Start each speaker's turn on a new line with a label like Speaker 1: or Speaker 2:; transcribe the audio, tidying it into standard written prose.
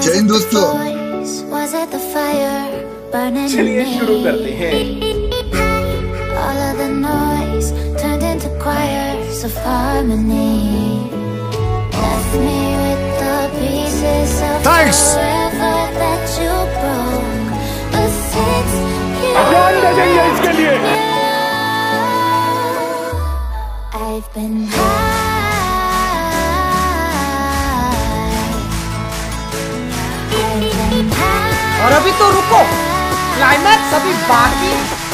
Speaker 1: जय हिंद दोस्तों।
Speaker 2: चलिए शुरू करते हैं।
Speaker 3: All of the noise turned into choirs of harmony. Left me with the pieces of forever that you broke. But since you I've been high.
Speaker 4: और अभी तो रुको, क्लाइमैक्स अभी बाकी।